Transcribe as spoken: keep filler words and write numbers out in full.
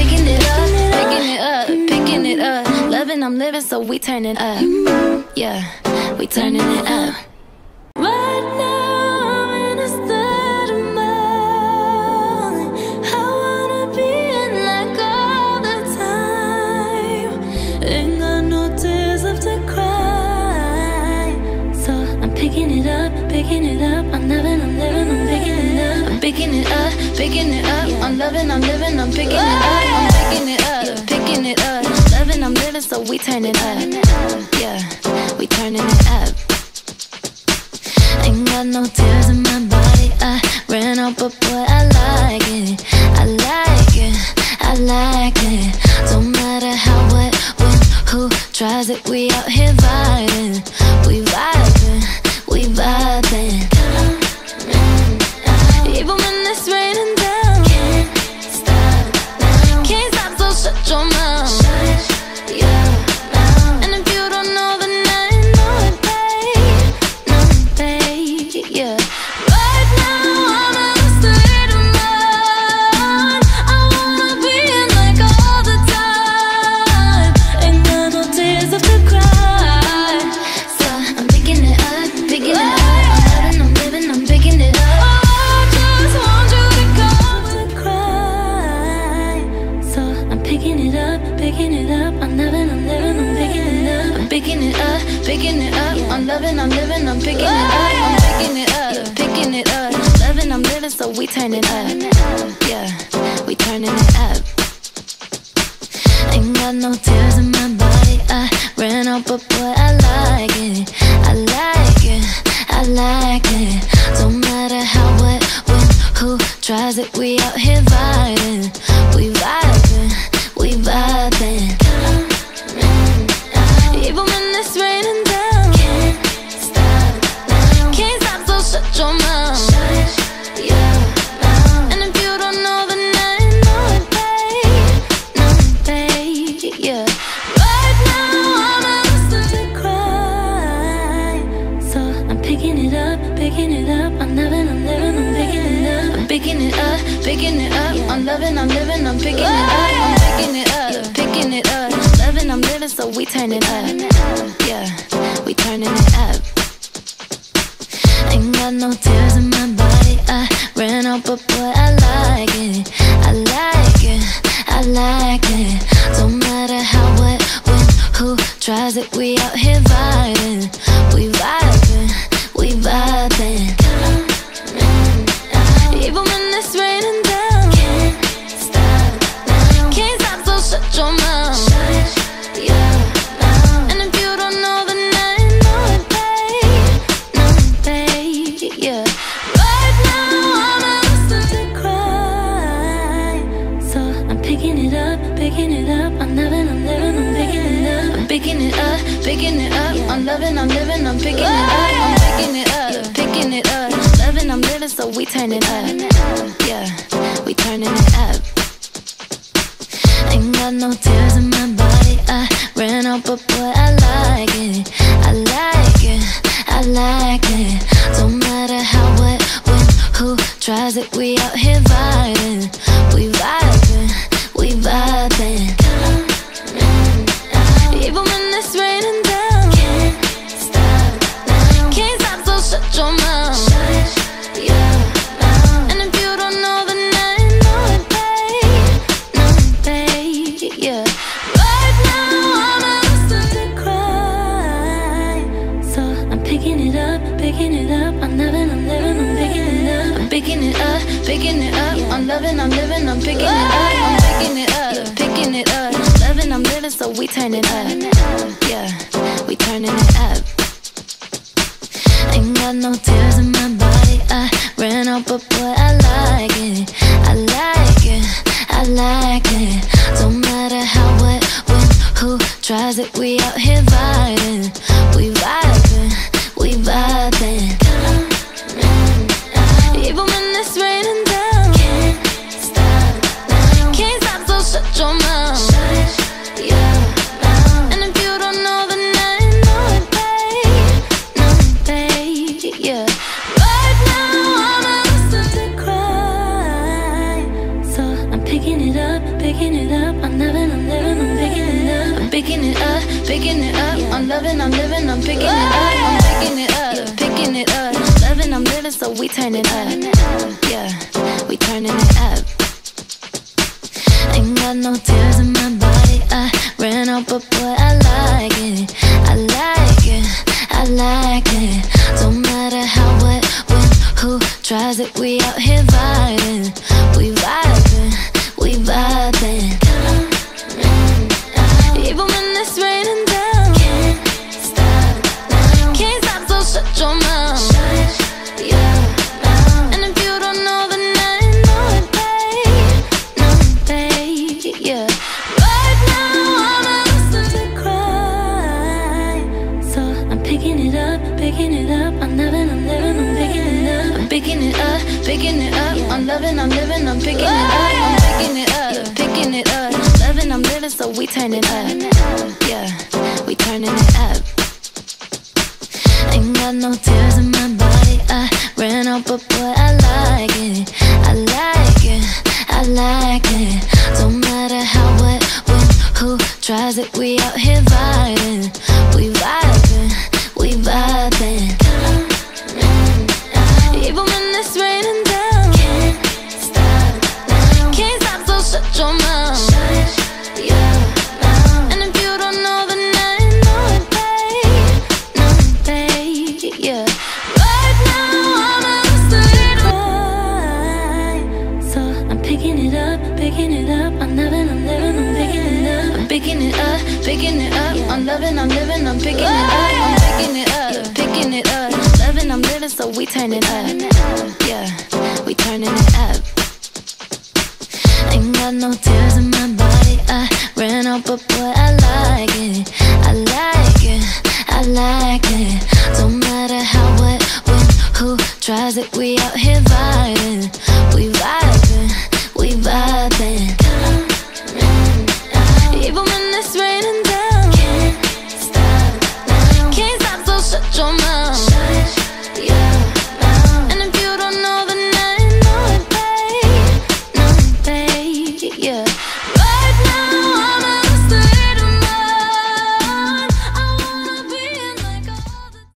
picking it up, picking it up, picking it up. Loving, I'm living, so we turn it up. Yeah, we turning it up. Right now I'm in a state of mind. I wanna be in like all the time. Ain't got no tears left to cry. So I'm picking it up, picking it up. I'm loving, I'm living, I'm picking it up. I'm picking it up, picking it up. I'm loving, I'm living, I'm picking it up. I'm picking it up, picking it up. Loving, I'm living, so we turn it up. Yeah, we turning it up. Ain't got no tears in my body. I ran out, but boy, I like it. I like it, I like it. Don't matter how, what, when, who tries it. We out here vibing. We vibing, we vibing. Even when it's raining down, can't stop now. Can't stop, so shut your mouth. Shut your mouth. And if you don't know, then I know it, babe. No, babe, yeah. Right now I'm in a state of mind. I wanna be in like all the time. Ain't got no tears left to cry. So I'm picking it up, picking it up. I'm loving, I'm living, I'm picking it up. Picking it up, picking it up. I'm loving, I'm living, I'm picking it up. I'm picking it up, picking it up. I'm loving, I'm living, I'm picking it up. I'm picking it up, picking it up. Loving, I'm living, so we turn it up. Yeah, we turning it up. Ain't got no tears in my body. I ran out, but boy, I like it. I like it, I like it. Don't matter how, what, when, who tries it. We out here vibing. We vibing. We vibing. Even when it's raining down, can't stop now. Can't stop, so shut your mouth. Shut your mouth. And if you don't know, then I know it, babe. No, babe, yeah. Right now I'm in a state to cry. So I'm picking it up, picking it up. I'm loving, I'm living, I'm picking it up. I'm picking it up, picking it up. I'm loving, I'm living, I'm picking it up. Picking it up, picking it up. Loving, I'm living, so we turn it up. Yeah, we turning it up. Ain't got no tears in my body. I ran out, but boy, I like it. I like it, I like it. Don't matter how, what, when, who tries it. We out here vibing. We vibing, we vibing. Even when it's raining down, can't stop now. Can't stop, so shut your mouth. Shut your mouth. And if you don't know, then I know it, babe. No, babe, yeah. Right now I'm in a state to cry. So I'm picking it up, picking it up. I'm loving, I'm living, I'm picking it up. I'm picking it up, picking it up. I'm loving, I'm living, I'm picking it up. I'm picking it up, picking it up. Loving, I'm living, so we turn it up. Yeah, we turning it up. Ain't got no tears in my body. I ran out, but boy, I like it. I like it, I like it. Don't matter how, what, when, who tries it. We out here vibing. We vibing, we vibing. Even when it's raining down, can't stop now. Can't stop, so shut your mouth. Shut your mouth. And if you don't know, then I know it, babe. No, babe, yeah. Right now I'm in a state to cry. So I'm picking it up, picking it up. I'm loving, I'm living, I'm picking it up. I'm picking it up, picking it up. I'm loving, I'm living, I'm picking it up. I'm picking it up, picking it up. Loving, I'm living, so we turn it up. Yeah, we turning it up. Ain't got no tears in my body. I ran out, but boy, I like it. I like it, I like it. Don't matter how, what, when, who tries it. We out here vibing. We vibing, we vibing. Even when it's raining down, can't stop now. Can't stop, so shut your mouth. Shut your mouth. And if you don't know, then I know it, babe. No, babe, yeah. Right now I'm in a state to cry. So I'm picking it up, picking it it up, I'm loving, I'm living, I'm picking it up. I'm picking it up, picking it up. I'm loving, I'm living, I'm picking it up. I'm picking it up, picking it up. Loving, I'm living, so we turn it up. Yeah, we turning it up. Ain't got no tears in my body. I ran out, but boy, I like it. I like it, I like it. Don't matter how, what, when, who tries it. We out here vibing, we vibing, we vibing. Even when it's raining down, can't stop now. Can't stop, so shut your mouth. Shut your mouth. And if you don't know, then I know it, babe. Know it, babe, yeah. Right now I'm asking to cry, so I'm picking it up, picking it up. I'm loving, I'm living, I'm picking it up. I'm picking it up, picking it up. I'm loving, I'm living, I'm picking it up. I'm picking it up, picking it up. Loving, I'm living, so we turn it up. Yeah, we turning it up. Ain't got no tears in my body. I ran out, but boy, I like it. I like it, I like it. Don't matter how, what, when, who tries it. We out here vibing, we vibing, we vibing. Even when it's raining down, can't stop now. Can't stop, so shut your mouth. Shut your mouth. And if you don't know, then I know it, babe. Know it, babe, yeah. Right now I'm asleep, so I'm picking it up, picking it up. I'm loving, I'm living, I'm picking it up. I'm picking it up, picking it up. I'm loving, I'm living, I'm picking it up. I'm picking it up, picking it up. Loving, I'm living, so we turn it up. Yeah, we turning it up. Ain't got no tears in my body. I ran out, but boy, I like it. I like it, I like it. Don't matter how, what, when, who tries it. We out here vibing, we vibing.